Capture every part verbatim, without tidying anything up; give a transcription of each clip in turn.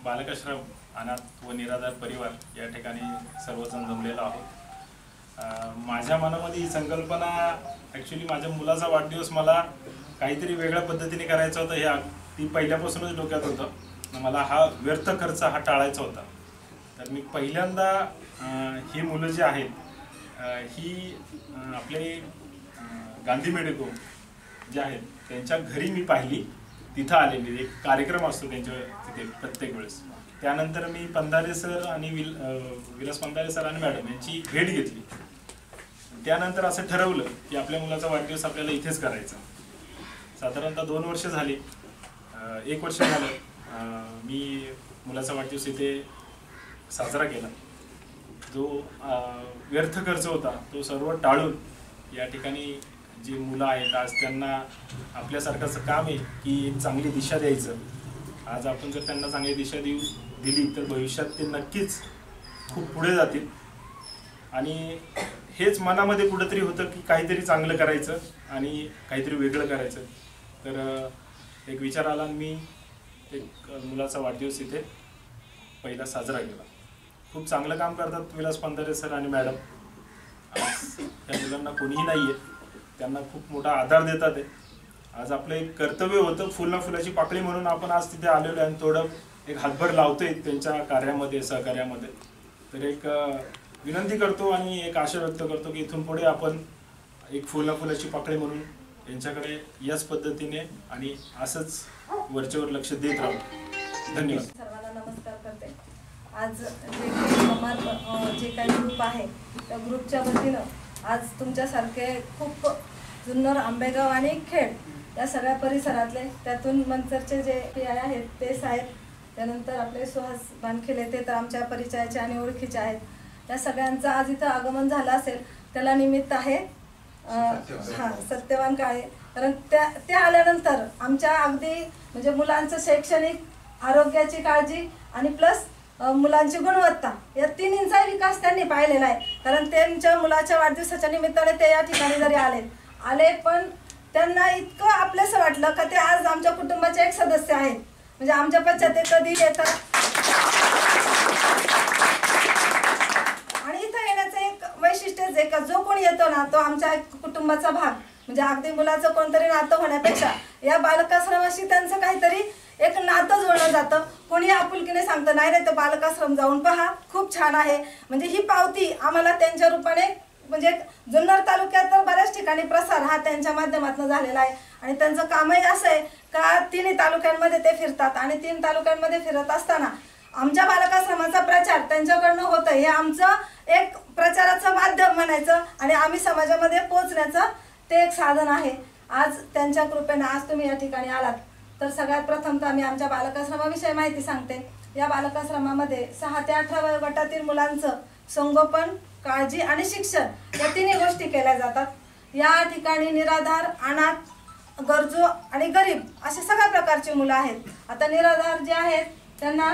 बालकाश्रम अनाथ व निराधार परिवार या ठिकाणी सर्वजण जमलेलो आहोत। माझ्या मनामध्ये ही संकल्पना ॲक्च्युली माझ्या मुलाचा वाढदिवस मला काहीतरी वेगळ्या पद्धतीने करायचा होता, हे ती पहिल्यापासूनच डोक्यात होतं। मला हा व्यर्थ खर्च हा टाळायचा होता। तर मी पहिल्यांदा ही मुलं जी आहेत ही आपले गांधी मेडिको जे आहेत त्यांच्या घरी मी पाहिली, तिथं आलेली एक कार्यक्रम असतो त्यांच्या तिथे प्रत्येक वेळेस। त्यानंतर मी पंधारे सर आणि विल विलास पंधारे सर आणि मॅडम यांची भेट घेतली। त्यानंतर असं ठरवलं की आपल्या मुलाचा वाढदिवस आपल्याला इथेच करायचा। साधारणतः दोन वर्ष झाली, एक वर्ष झालं मी मुलाचा वाढदिवस इथे साजरा केला। जो व्यर्थ खर्च होता तो सर्व टाळून या ठिकाणी जी मुलं आहेत आज त्यांना आपल्यासारखंच काम आहे की एक चांगली दिशा द्यायचं। आज आपण जर त्यांना चांगली दिशा देऊ दिली तर भविष्यात ते नक्कीच खूप पुढे जातील। आणि हेच मनामध्ये कुठेतरी होतं की काहीतरी चांगलं करायचं आणि काहीतरी वेगळं करायचं। तर एक विचार आला आणि मी एक मुलाचा वाढदिवस इथे पहिला साजरा केला। खूप चांगलं काम करतात विलास पंधारे सर आणि मॅडम। आज त्या मुलांना कोणीही नाही आहे, त्यांना खूप मोठा आधार देतात आहे। आज आपलं एक कर्तव्य होतं फुलना फुलाची पाकळी म्हणून आपण आज तिथे आलेलो आणि थोडं एक हातभर लावतोय त्यांच्या कार्यामध्ये सहकार्यामध्ये। तर एक विनंती करतो आणि एक आशा व्यक्त करतो की इथून पुढे आपण एक फुलना फुलाची पाकळी म्हणून यांच्याकडे याच पद्धतीने आणि असंच वरचेवर लक्ष देत राहू। धन्यवाद। सर्वांना नमस्कार करते। आज जे काही जे काही ग्रुप आहे त्या ग्रुपच्या वतीनं आज तुमच्यासारखे खूप जुन्नर, आंबेगाव आणि खेड या सगळ्या परिसरातले, त्यातून मंचरचे जे पी आय आहेत ते साहेब, त्यानंतर आपले सुहास बानखेले ते तर आमच्या परिचयाचे आणि ओळखीचे आहेत, या सगळ्यांचं आज इथं आगमन झालं असेल त्याला निमित्त आहे हां सत्यवान काळे। कारण त्या ते आल्यानंतर आमच्या अगदी म्हणजे मुलांचं शैक्षणिक, आरोग्याची काळजी आणि प्लस मुलांची गुणवत्ता या तिन्हींचा विकास त्यांनी पाहिलेला आहे। कारण त्यांच्या मुलाच्या वाढदिवसाच्या निमित्ताने ते या ठिकाणी जरी आले आले पण त्यांना इतकं आपलंसं वाटलं का ते आज आमच्या कुटुंबाचे एक सदस्य आहेत। म्हणजे आमच्या पश्चात ते कधी येतात आणि इथं येण्याचं एक वैशिष्ट्यच आहे का जो कोणी येतो ना तो आमच्या कुटुंबाचा भाग। म्हणजे अगदी मुलाचं कोणतरी नातं होण्यापेक्षा या बालकाश्रमाशी त्यांचं काहीतरी एक नातं जोडलं जातं। कोणी आपुलकीने सांगतं नाही नाही तर बालकाश्रम जाऊन पहा, खूप छान आहे। म्हणजे ही पावती आम्हाला त्यांच्या रूपाने म्हणजे जुन्नर तालुक्यात तर बऱ्याच ठिकाणी प्रसार हा त्यांच्या माध्यमातून झालेला आहे। आणि त्यांचं कामही असं आहे का तिन्ही तालुक्यांमध्ये ते फिरतात आणि तीन तालुक्यांमध्ये फिरत असताना आमच्या बालकाश्रमाचा प्रचार त्यांच्याकडनं होतं, हे आमचं एक प्रचाराचं माध्यम म्हणायचं आणि आम्ही समाजामध्ये पोहोचण्याचं ते एक साधन आहे। आज त्यांच्या कृपेने आज तुम्ही या ठिकाणी आलात तर सगळ्यात प्रथम तर आम्ही आमच्या बालकाश्रमाविषयी माहिती सांगते। या बालकाश्रमामध्ये सहा ते अठरा वयोगटातील मुलांचं संगोपन, काळजी आणि शिक्षण या तिन्ही गोष्टी केल्या जातात। या ठिकाणी निराधार, अनाथ, गरजू आणि गरीब असे सगळ्या प्रकारची मुलं आहेत। आता निराधार जे आहेत त्यांना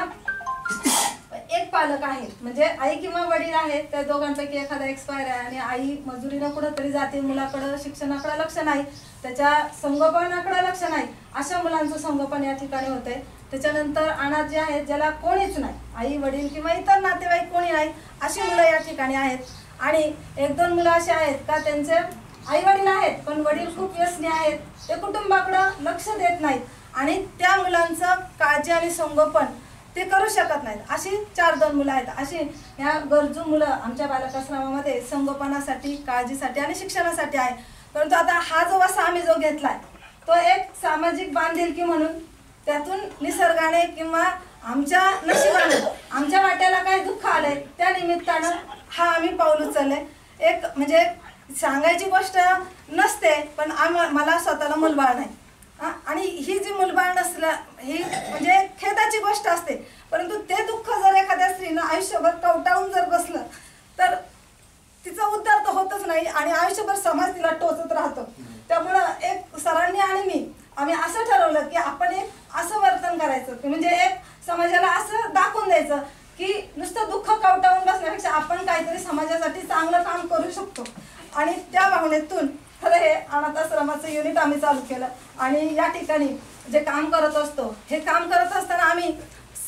एक पालक आहे, म्हणजे आई किंवा वडील आहेत, त्या दोघांपैकी एखादा एक्सपायर आहे आणि आई मजुरीनं कुठंतरी जाते, मुलाकडं शिक्षणाकडे लक्ष नाही, त्याच्या संगोपनाकडे लक्ष नाही, अशा मुलांचं संगोपन या ठिकाणी होतंय। त्याच्यानंतर अनाथ जे आहेत ज्याला कोणीच नाही, आई वडील किंवा इतर नातेवाईक कोणी नाही, अशी मुलं या ठिकाणी आहेत। आणि एक दोन मुलं अशी आहेत का त्यांचे आई वडील आहेत पण वडील खूप व्यसनी आहेत, ते कुटुंबाकडं लक्ष देत नाहीत आणि त्या मुलांचं काळजी आणि संगोपन ते करू शकत नाहीत, अशी चार दोन मुलं आहेत। अशी ह्या गरजू मुलं आमच्या बालकाश्रमामध्ये संगोपनासाठी, काळजीसाठी आणि शिक्षणासाठी आहे। परंतु आता हा जो वसा आम्ही जो घेतलाय तो एक सामाजिक बांधिलकी म्हणून, त्यातून निसर्गाने किंवा आमच्या नशिबाने आमच्या वाट्याला काही दुःख आलंय त्या निमित्तानं हा आम्ही पाऊल उचललंय। एक म्हणजे सांगायची गोष्ट नसते पण आम मला स्वतःला मुलबाळ नाही आणि ही जी मुलबाळ नसलं ही म्हणजे खेदाची गोष्ट असते। परंतु ते दुःख जर एखाद्या स्त्रीनं आयुष्यभर कवटाळून जर बसलं तर तिचा उद्धार तर होतच नाही आणि आयुष्यभर समाज तिला टोचत राहतो। त्यामुळं एक सरांनी आणि मी आम्ही असं ठरवलं की आपण एक असं वर्तन करायचं की म्हणजे एक समाजाला असं दाखवून द्यायचं की नुसतं दुःख कवटाळून बसण्यापेक्षा आपण काहीतरी समाजासाठी चांगलं काम करू शकतो। आणि त्या भावनेतून खरं हे अनाथ आश्रमाचं युनिट आम्ही चालू केलं आणि या ठिकाणी जे काम करत असतो हे काम करत असताना आम्ही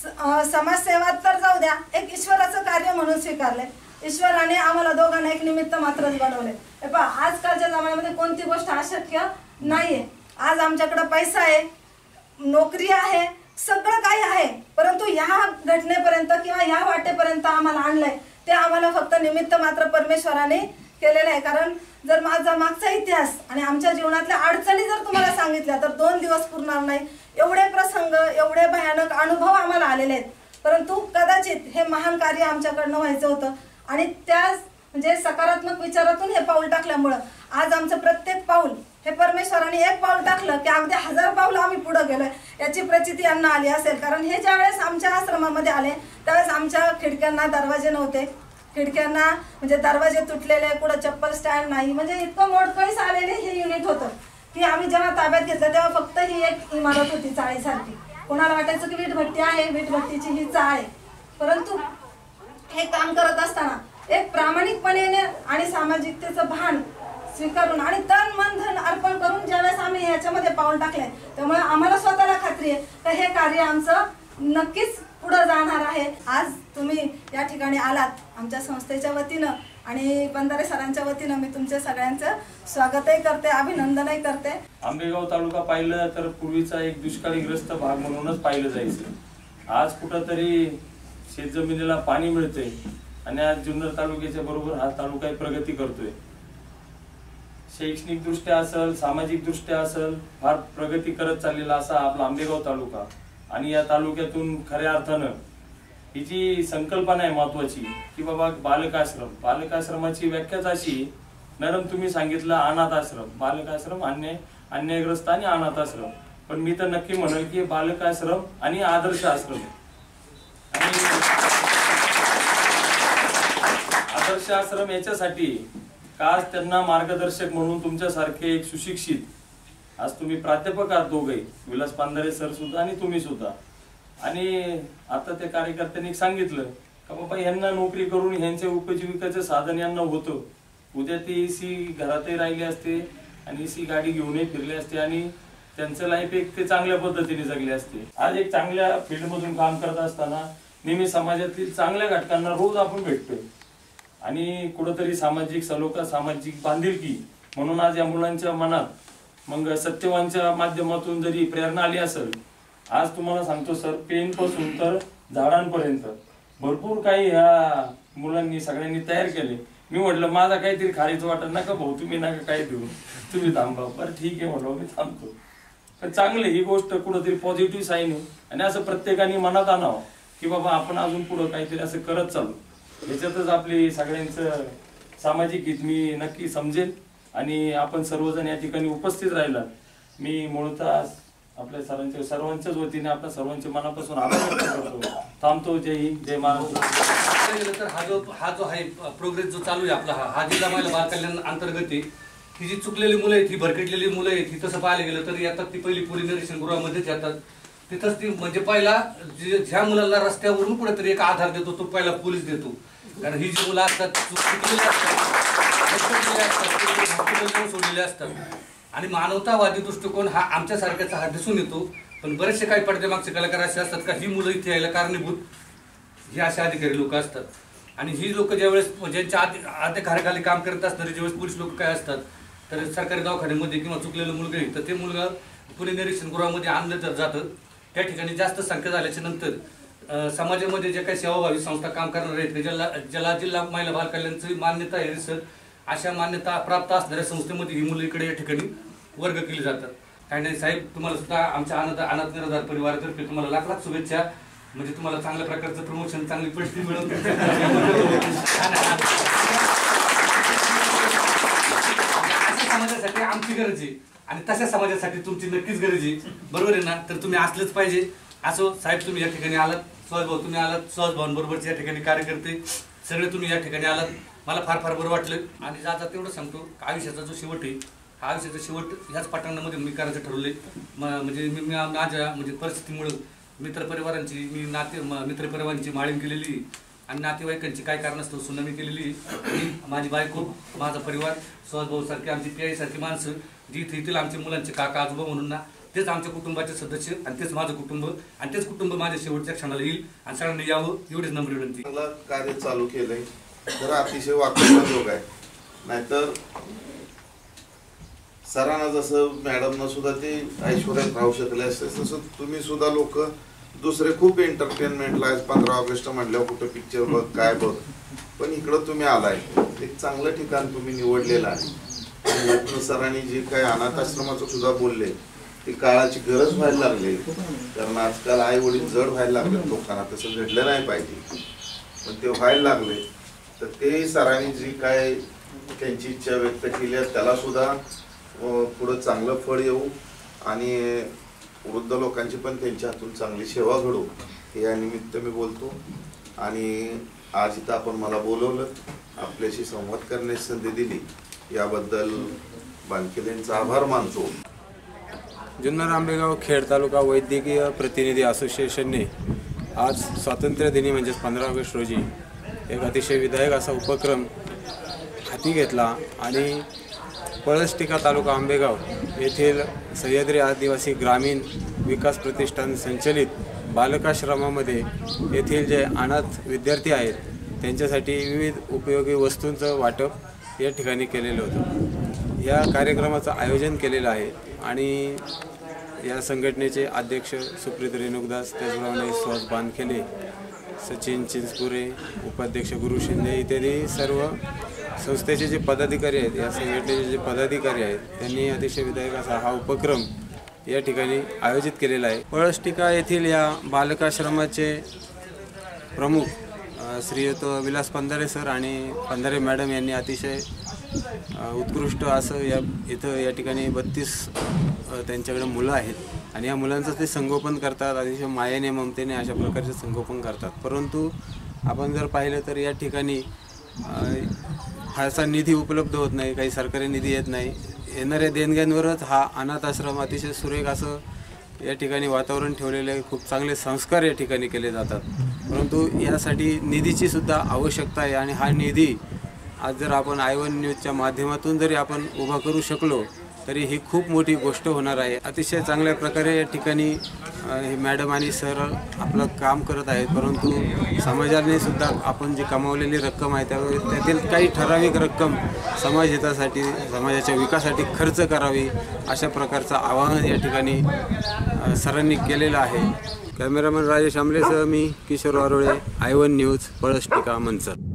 समाजसेवा तर जाऊ द्या, एक ईश्वराचं कार्य म्हणून स्वीकारले. ईश्वराने आम्हाला दोघांना एक निमित्त मात्रच बनवले. हे पहा, आजकालच्या जमान्यामध्ये कोणती गोष्ट अशक्य नाहीये. आज आमच्याकडे पैसा आहे, नोकरी आहे, सगळं काही आहे, परंतु ह्या घटनेपर्यंत किंवा ह्या वाटेपर्यंत आम्हाला आणलंय ते आम्हाला फक्त निमित्त मात्र परमेश्वराने केलेलं आहे. कारण जर माझा मागचा इतिहास आणि आमच्या जीवनातल्या अडचणी जर तुम्हाला सांगितल्या तर दोन दिवस पुरणार नाही. एवढे प्रसंग, एवढे भयानक अनुभव आम्हाला आलेले आहेत, परंतु कदाचित हे महान कार्य आमच्याकडनं व्हायचं होतं आणि त्याच म्हणजे सकारात्मक विचारातून हे पाऊल टाकल्यामुळं आज आमचं प्रत्येक पाऊल हे परमेश्वराने एक पाऊल टाकलं की अगदी हजार पाऊल आम्ही पुढे गेलोय याची प्रचिती यांना आली असेल. कारण हे ज्यावेळेस आमच्या आश्रमामध्ये आले त्यावेळेस आमच्या खिडक्यांना दरवाजे नव्हते, खिडक्यांना म्हणजे दरवाजे तुटलेले, कुठं चप्पल स्टँड नाही, म्हणजे इतकं मोडकळीस आलेले हे युनिट होतं की आम्ही जेव्हा ताब्यात घेतलं तेव्हा फक्त ही एक इमारत होती चाळीसारखी. कोणाला वाटायचं की वीटभट्टी आहे, वीटभट्टीची ही चाळ आहे, परंतु हे काम करत असताना एक प्रामाणिकपणे आणि सामाजिकतेचं भान स्वीकारून आणि तन मन धन अर्पण करून ज्यावेळेस आम्ही ह्याच्यामध्ये पाऊल टाकलंय त्यामुळे आम्हाला स्वतःला खात्री आहे तर हे कार्य आमचं नक्कीच पुढे जाणार आहे. आज तुम्ही या ठिकाणी आलात आमच्या संस्थेच्या वतीनं आणि बंधारे सरांच्या वतीनं मी तुमच्या सगळ्यांचं स्वागतही करते, अभिनंदनही करते. आंबेगाव तालुका पाहिलं तर पूर्वीचा एक दुष्काळीग्रस्त भाग म्हणूनच पाहिलं जायचं. आज कुठंतरी शेतजमिनीला पाणी मिळते आणि आज जुन्नर तालुक्याच्या बरोबर हा तालुका प्रगती करतोय. शैक्षणिक दृष्ट्या असेल, सामाजिक दृष्ट्या असेल, फार प्रगती करत चाललेला असा आपला आंबेगाव तालुका. आणि या तालुक्यातून खऱ्या अर्थानं ही जी संकल्पना आहे महत्वाची की बाबा बालकाश्रम, बालकाश्रमाची व्याख्याच अशी नरम तुम्ही सांगितलं अनाथ आश्रम, बालकाश्रम, अन्याय अन्यायग्रस्त आणि अनाथ आश्रम, पण मी तर नक्की म्हणेल की बालकाश्रम आणि आदर्श आश्रम. आणि आदर्श आश्रम याच्यासाठी आज त्यांना मार्गदर्शक म्हणून तुमच्यासारखे एक सुशिक्षित, आज तुम्ही प्राध्यापक आहात दोघे, विलास पांधारे सर सुद्धा आणि तुम्ही सुद्धा, आणि आता त्या कार्यकर्त्यांनी सांगितलं का बाबा यांना नोकरी करून ह्यांच्या उपजीविकेचं साधन यांना होतं, उद्या ते एसी घरातही राहिले असते आणि एसी गाडी घेऊनही फिरले असते आणि त्यांचं लाईफ एक ते चांगल्या पद्धतीने जगले असते. आज एक चांगल्या फील्डमधून काम करत असताना नेहमी समाजातील चांगल्या घटकांना रोज आपण भेटतोय आणि कुठंतरी सामाजिक सलोखा, सामाजिक बांधिलकी म्हणून आज या मुलांच्या मनात मग सत्यवानच्या माध्यमातून जरी प्रेरणा आली असेल, आज तुम्हाला सांगतो सर, पेन पासून तर झाडांपर्यंत भरपूर काही ह्या मुलांनी सगळ्यांनी तयार केले. मी म्हटलं माझा काहीतरी खारीच वाटत नका भाऊ, तुम्ही नका काय देऊ, तुम्ही थांबा. बरं ठीक आहे म्हटलं, मी थांबतो. पण चांगले ही गोष्ट कुठंतरी पॉझिटिव्ह साईन आहे आणि असं प्रत्येकाने मनात आणावं की बाबा आपण अजून पुढं काहीतरी असं करत चालू. ह्याच्यातच आपली सगळ्यांचं सामाजिक हित मी नक्की समजेल आणि आपण सर्वजण या ठिकाणी उपस्थित राहिला. मी मूळतः आपल्या सरांच्या सर्वांच्याच वतीने आपल्या सर्वांचे मनापासून आभार व्यक्त करतो. थांबतो. जय हिंद, जय महाराष्ट्र. तर हा जो हा जो आहे प्रोग्रेस जो चालू आहे आपला, हा हा जिल्हा महिला बाल कल्याण अंतर्गत आहे. ही जी चुकलेली मुलं आहेत, ही भरकटलेली मुलं आहेत, ही तसं पाहायला गेलं तर येतात ती पहिली पोलीस निरीक्षण गृहामध्येच येतात. तिथंच ती म्हणजे पहिला ज्या मुलाला रस्त्यावरून कुठेतरी एक आधार देतो तो पहिला पोलीस देतो. कारण ही जी मुलं असतात चुकलेली असतात, सोडलेले असतात आणि मानवतावादी दृष्टिकोन हा आमच्यासारख्याचा हा दिसून येतो. पण बरेचसे काही पडद्यामागचे कलाकार असे असतात का ही मुलं इथे यायला कारणीभूत ही असे अधिकारी लोक असतात. आणि ही लोक ज्यावेळेस ज्यांच्या आधी आधी घराखाली काम करत असणारे ज्यावेळेस पोलीस लोक काय असतात तर सरकारी दवाखान्यामध्ये किंवा चुकलेलं मुलगा आहे तर ते मुलगा पुणे निरीक्षण गृहामध्ये आणलं तर जातं. त्या ठिकाणी जास्त संख्या झाल्याच्या नंतर समाजामध्ये जे काही सेवाभावी संस्था काम करणार आहेत ज्याला ज्याला जिल्हा महिला बाल कल्याणची मान्यता आहे सर, अशा मान्यता प्राप्त असणाऱ्या संस्थेमध्ये ही मुलं इकडे या ठिकाणी वर्ग केली जातात. काही नाही साहेब, तुम्हाला सुद्धा आमच्या अनाथ अनाथ निराधार परिवारातर्फे तुम्हाला लाख लाख शुभेच्छा. म्हणजे तुम्हाला चांगल्या प्रकारचं प्रमोशन, चांगली परिस्थिती मिळवून अशा समाजासाठी आमची गरज आहे आणि तशा समाजासाठी तुमची नक्कीच गरज आहे. बरोबर आहे ना? तर तुम्ही असलंच पाहिजे. असो साहेब, तुम्ही या ठिकाणी आलात, सहज भाऊ तुम्ही आलात, सहज भाऊंबरोबरचे या ठिकाणी कार्यकर्ते सगळे तुम्ही या ठिकाणी आलात. मला फार फार बरं वाटलं. आणि जाता तेवढं सांगतो, आयुष्याचा जो शेवट आहे हा आयुष्याचा शेवट ह्याच पटांगणामध्ये मी करायचं ठरवले. म्हणजे मी माझ्या म्हणजे परिस्थितीमुळं मित्रपरिवारांची मी नाते मित्रपरिवारांची माळीण केलेली आणि नातेवाईकांची काय कारणास्तव सुनावणी केलेली आहे. मी, माझी बायको, माझा परिवार, सुहासभाऊ सारखी आमची पी आय सारखी माणसं जी इथे येथील आमचे मुलांचे काका आजोबा म्हणून ना, तेच आमच्या कुटुंबाचे सदस्य आणि तेच माझं कुटुंब आणि तेच कुटुंब माझ्या शेवटच्या क्षणाला येईल आणि सगळ्यांनी यावं एवढीच नम्र विनंती. चांगलं कार्य चालू केलंय तर अतिशय वाकण्याजोग आहे. नाहीतर सरांना जसं मॅडमनं सुद्धा ते ऐश्वर्यात राहू शकले असते तसं तुम्ही सुद्धा लोक दुसरे खूप एंटरटेनमेंटला पंधरा ऑगस्ट म्हणल्यावर कुठं पिक्चर बघ काय बघ, पण इकडं तुम्ही आलाय एक चांगलं ठिकाण तुम्ही निवडलेलं आहे. सरांनी जे काय अनाथ आश्रमाचं सुद्धा बोलले ती काळाची गरज व्हायला लागली, कारण आजकाल आई वडील जड व्हायला लागले लोकांना, तसं घडलं नाही पाहिजे पण ते व्हायला लागले. तर ते सरांनी जी काय त्यांची इच्छा व्यक्त केली आहे त्याला सुद्धा पुढं चांगलं फळ येऊ आणि वृद्ध लोकांची पण त्यांच्या हातून चांगली सेवा घडू हे या निमित्त मी बोलतो. आणि आज इथं आपण मला बोलवलं, आपल्याशी संवाद करण्याची संधी दिली याबद्दल बानखेलेंचा आभार मानतो. जुन्नर आंबेगाव खेड तालुका वैद्यकीय प्रतिनिधी असोसिएशनने आज स्वातंत्र्य दिनी म्हणजेच पंधरा ऑगस्ट रोजी एक अतिशय विधायक असा उपक्रम हाती घेतला आणि पळसटिका तालुका आंबेगाव येथील सह्याद्री आदिवासी ग्रामीण विकास प्रतिष्ठान संचलित बालकाश्रमामध्ये येथील जे अनाथ विद्यार्थी आहेत त्यांच्यासाठी विविध उपयोगी वस्तूंचं वाटप या ठिकाणी केलेलं होतं. या कार्यक्रमाचं आयोजन केलेलं आहे आणि या संघटनेचे अध्यक्ष सुप्रीत रेणुकदास, त्याचप्रमाणे सुहास बानखेले, सचिन चिंचपुरे, उपाध्यक्ष गुरु शिंदे इत्यादी सर्व संस्थेचे जे पदाधिकारी आहेत, या संघटनेचे जे पदाधिकारी आहेत त्यांनी अतिशय विधायक असा हा उपक्रम या ठिकाणी आयोजित केलेला आहे. पळसटिका येथील या बालकाश्रमाचे प्रमुख श्रीयुत विलास पंधारे सर आणि पंधारे मॅडम यांनी अतिशय उत्कृष्ट असं या इथं या ठिकाणी बत्तीस त्यांच्याकडे मुलं आहेत आणि या मुलांचं ते संगोपन करतात, अतिशय मायेने ममतेने अशा प्रकारचे संगोपन करतात. परंतु आपण जर पाहिलं तर या ठिकाणी फारसा निधी उपलब्ध होत नाही, काही सरकारी निधी येत नाही. येणाऱ्या देणग्यांवरच हा अनाथ आश्रम अतिशय सुरेख असं या ठिकाणी वातावरण ठेवलेले, खूप चांगले संस्कार या ठिकाणी केले जातात. परंतु यासाठी निधीची सुद्धा आवश्यकता आहे आणि हा निधी आज जर आपण आय वन न्यूजच्या माध्यमातून जरी आपण उभा करू शकलो तरी ही खूप मोठी गोष्ट होणार आहे. अतिशय चांगल्या प्रकारे या ठिकाणी हे मॅडम आणि सर आपलं काम करत आहेत. परंतु समाजाने सुद्धा आपण जी कमावलेली रक्कम आहे त्यावेळी त्यातील काही ठराविक रक्कम समाज हितासाठी, समाजाच्या विकासासाठी खर्च करावी अशा प्रकारचं आवाहन या ठिकाणी सरांनी केलेलं आहे. कॅमेरामन राजेश आंबलेसह मी Kishor Warole, I one news, Palastika, Manchar.